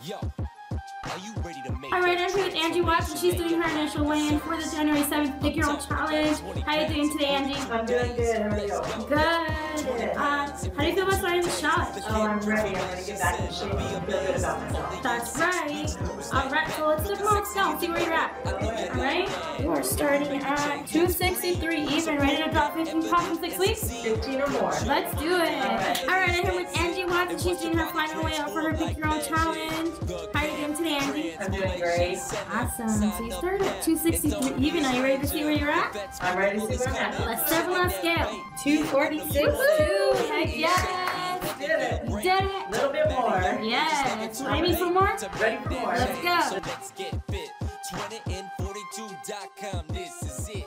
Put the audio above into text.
Alright, I'm here with Angie Watson. She's doing her initial weigh-in for the January 7th Pick Your Own Challenge. How are you doing today, Angie? I'm doing good. How are you? Good. How do you feel about starting the shot? Oh, I'm ready. I'm ready to get back in shape and feel good about myself. That's right. Alright, so let's do the marks now. See where you're at. Alright? You are starting at 263 even. Ready to drop 15 pounds in 6 weeks? 15 or more. Let's do it. Alright, I'm here with Angie Watson. She's doing her final weigh-out for her Pick Your Own Challenge. How are you doing today, Angie? I'm doing great. Awesome. So you started at 263 even. Are you ready to see where you're at? I'm ready to see where I'm at. Let's settle on scale. 246. Heck yes. Did it. You did it. A little bit more. Yes. Aiming for more? Ready for more. Let's go. So let's get fit. 20and42.com. This is it.